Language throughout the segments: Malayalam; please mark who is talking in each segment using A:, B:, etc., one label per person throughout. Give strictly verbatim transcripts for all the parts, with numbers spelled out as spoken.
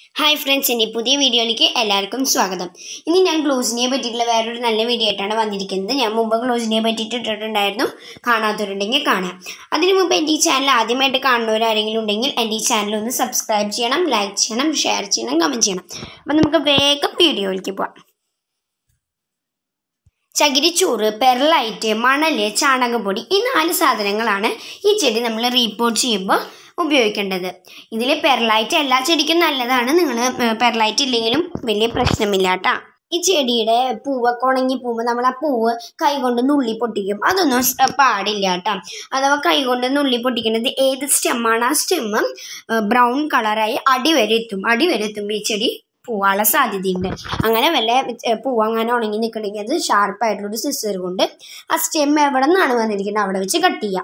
A: Hi friends, in this video, എല്ലാവർക്കും സ്വാഗതം. ഇന്ന് ഞാൻ ഗ്ലോസിനെ പറ്റിയിട്ടുള്ള വേറൊരു നല്ല വീഡിയോ ആയിട്ടാണ് വന്നിരിക്കുന്നത്. ഞാൻ മുമ്പ് ഗ്ലോസിനെ പറ്റിയിട്ട് ഇട്ടിട്ടുണ്ടായിരുന്നു. കാണാത്തവരുണ്ടെങ്കിൽ കാണാം. അതിനു മുമ്പ് എൻ്റെ ഈ ചാനൽ ആദ്യമായിട്ട് കാണുന്നവരാരെങ്കിലും ഉണ്ടെങ്കിൽ എൻ്റെ ഈ ചാനൽ ഒന്ന് സബ്സ്ക്രൈബ് ചെയ്യണം, ലൈക്ക് ചെയ്യണം, ഷെയർ ചെയ്യണം, കമന്റ് ചെയ്യണം. അപ്പോൾ നമുക്ക് വേഗം വീഡിയോയിലേക്ക് പോകാം. ചകിരിച്ചോറ്, പെർലൈറ്റ്, മണല്, ചാണകപ്പൊടി ഈ നാല് സാധനങ്ങളാണ് ഈ ചെടി നമ്മൾ റീപോർട്ട് ചെയ്യുമ്പോൾ ഉപയോഗിക്കേണ്ടത്. ഇതിൽ പെർലൈറ്റ് എല്ലാ ചെടിക്കും നല്ലതാണ്. നിങ്ങൾ പെർലൈറ്റ് ഇല്ലെങ്കിലും വലിയ പ്രശ്നമില്ല കേട്ടോ. ഈ ചെടിയുടെ പൂവൊക്കെ ഉണങ്ങി പോകുമ്പോൾ നമ്മൾ ആ പൂവ് കൈകൊണ്ട് നുള്ളി പൊട്ടിക്കും. അതൊന്നും പാടില്ല കേട്ടോ. അഥവാ കൈകൊണ്ട് നുള്ളി പൊട്ടിക്കുന്നത് ഏത് സ്റ്റെമ്മാണ് ആ സ്റ്റെമ്മ് ബ്രൗൺ കളറായി അടിവരെ എത്തും. അടിവരെ എത്തുമ്പോൾ ഈ ചെടി പൂവാനുള്ള സാധ്യതയുണ്ട്. അങ്ങനെ വല്ല പൂവ് അങ്ങനെ ഉണങ്ങി നിൽക്കണമെങ്കിൽ അത് ഷാർപ്പായിട്ടുള്ളൊരു സിസർ കൊണ്ട് ആ സ്റ്റെം എവിടെ നിന്നാണ് വന്നിരിക്കുന്നത് അവിടെ വെച്ച് കട്ട് ചെയ്യാം.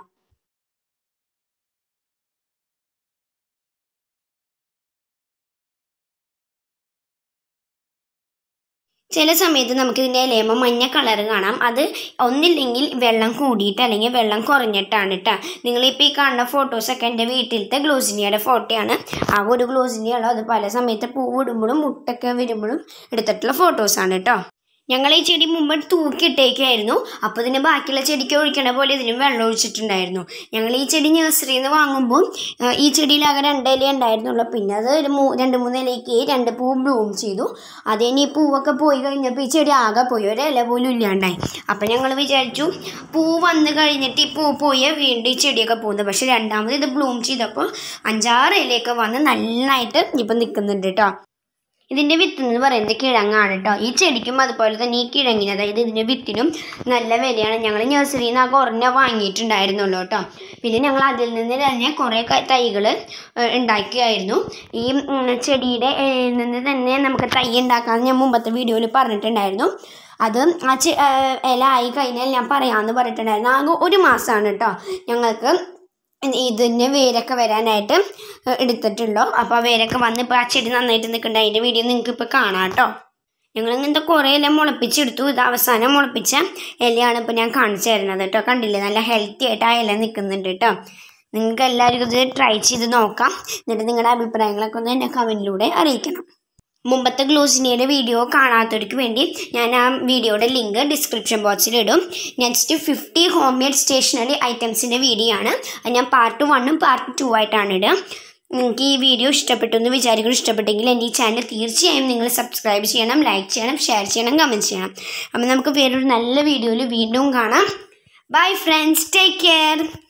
A: ചില സമയത്ത് നമുക്ക് ഇതിൻ്റെ ഇലയുമ്പോൾ മഞ്ഞ കളർ കാണാം. അത് ഒന്നില്ലെങ്കിൽ വെള്ളം കൂടിയിട്ട് അല്ലെങ്കിൽ വെള്ളം കുറഞ്ഞിട്ടാണ് കേട്ടോ. നിങ്ങളിപ്പോൾ ഈ കാണുന്ന ഫോട്ടോസൊക്കെ എൻ്റെ വീട്ടിലത്തെ ഗ്ലോസിനിയയുടെ ഫോട്ടോയാണ്. ആ ഒരു ഗ്ലോസിനിയുള്ളൂ. അത് പല സമയത്ത് പൂവിടുമ്പോഴും മുട്ടൊക്കെ വരുമ്പോഴും എടുത്തിട്ടുള്ള ഫോട്ടോസാണ് കേട്ടോ. ഞങ്ങൾ ഈ ചെടി മുമ്പ് തൂക്കിയിട്ടേക്കായിരുന്നു. അപ്പോൾ ഇതിന് ബാക്കിയുള്ള ചെടിക്ക് ഒഴിക്കണ പോലെ ഇതിനും വെള്ളം ഒഴിച്ചിട്ടുണ്ടായിരുന്നു. ഞങ്ങൾ ഈ ചെടി നഴ്സറിയിൽ നിന്ന് വാങ്ങുമ്പോൾ ഈ ചെടിയിലാകെ രണ്ട് ഇല ഉണ്ടായിരുന്നുള്ളൂ. പിന്നെ അത് ഒരു മൂ രണ്ട് മൂന്ന് ഇലയ്ക്ക് രണ്ട് പൂ ബ്ലൂം ചെയ്തു. അതിന് ഈ പൂവൊക്കെ പോയി കഴിഞ്ഞപ്പോൾ ഈ ചെടി ആകെ പോയി, ഒരു ഇല പോലും ഇല്ലാണ്ടായി. അപ്പം ഞങ്ങൾ വിചാരിച്ചു പൂ വന്ന് കഴിഞ്ഞിട്ട് ഈ പൂ പോയ വീണ്ടും ഈ ചെടിയൊക്കെ പോകുന്നത്. പക്ഷെ രണ്ടാമത് ഇത് ബ്ലൂം ചെയ്തപ്പോൾ അഞ്ചാറ് ഇലയൊക്കെ വന്ന് നന്നായിട്ട് ഇപ്പം നിൽക്കുന്നുണ്ട് കേട്ടോ. ഇതിൻ്റെ വിത്ത് എന്ന് പറയുന്നത് കിഴങ്ങാണ് കേട്ടോ. ഈ ചെടിക്കും അതുപോലെ തന്നെ ഈ കിഴങ്ങിന്, അതായത് ഇതിൻ്റെ വിത്തിനും നല്ല വിലയാണ്. ഞങ്ങൾ നഴ്സറിയിൽ നിന്ന് ആ കുറഞ്ഞ വാങ്ങിയിട്ടുണ്ടായിരുന്നുള്ളൂ കേട്ടോ. പിന്നെ ഞങ്ങൾ അതിൽ നിന്ന് തന്നെ കുറേ തൈകൾ ഉണ്ടാക്കിയായിരുന്നു. ഈ ചെടിയുടെ നിന്ന് തന്നെ നമുക്ക് തൈ ഉണ്ടാക്കാമെന്ന് ഞാൻ മുമ്പത്തെ വീഡിയോയിൽ പറഞ്ഞിട്ടുണ്ടായിരുന്നു. അത് ആ ചെ ഇല ആയി കഴിഞ്ഞാൽ ഞാൻ പറയാമെന്ന് പറഞ്ഞിട്ടുണ്ടായിരുന്നു. ആകെ ഒരു മാസമാണ് കേട്ടോ ഞങ്ങൾക്ക് ഇതിന് വേരൊക്കെ വരാനായിട്ട് എടുത്തിട്ടുള്ളൂ. അപ്പോൾ ആ വേരൊക്കെ വന്ന് ഇപ്പോൾ ആ ചെടി നന്നായിട്ട് നിൽക്കുന്നുണ്ട്. അതിൻ്റെ വീഡിയോ നിങ്ങൾക്ക് ഇപ്പോൾ കാണാം കേട്ടോ. ഞങ്ങൾ ഇങ്ങനത്തെ കുറേ ഇല മുളപ്പിച്ചെടുത്തു. ഇത് അവസാനം മുളപ്പിച്ച ഇലയാണ് ഇപ്പോൾ ഞാൻ കാണിച്ചു തരുന്നത് കേട്ടോ. കണ്ടില്ലേ, നല്ല ഹെൽത്തി ആയിട്ട് ആ ഇല നിൽക്കുന്നുണ്ട് കേട്ടോ. നിങ്ങൾക്ക് എല്ലാവർക്കും ഇത് ട്രൈ ചെയ്ത് നോക്കാം. എന്നിട്ട് നിങ്ങളുടെ അഭിപ്രായങ്ങളൊക്കെ ഒന്ന് എന്നെ കമൻറ്റിലൂടെ അറിയിക്കണം. മുമ്പത്തെ ഗ്ലോസിനിയുടെ വീഡിയോ കാണാത്തവർക്ക് വേണ്ടി ഞാൻ ആ വീഡിയോയുടെ ലിങ്ക് ഡിസ്ക്രിപ്ഷൻ ബോക്സിൽ ഇടും. Next fifty home made stationery ഐറ്റംസിൻ്റെ വീഡിയോ ആണ്. അത് ഞാൻ പാർട്ട് വണ്ണും പാർട്ട് ടു ആയിട്ടാണ് ഇടുക. നിങ്ങൾക്ക് ഈ വീഡിയോ ഇഷ്ടപ്പെട്ടു എന്ന് വിചാരിക്കുന്നു. ഇഷ്ടപ്പെട്ടെങ്കിൽ എൻ്റെ ഈ ചാനൽ തീർച്ചയായും നിങ്ങൾ സബ്സ്ക്രൈബ് ചെയ്യണം, ലൈക്ക് ചെയ്യണം, ഷെയർ ചെയ്യണം, കമൻറ്റ് ചെയ്യണം. അപ്പോൾ നമുക്ക് വേറൊരു നല്ല വീഡിയോയിൽ വീണ്ടും കാണാം. Bye friends, take care.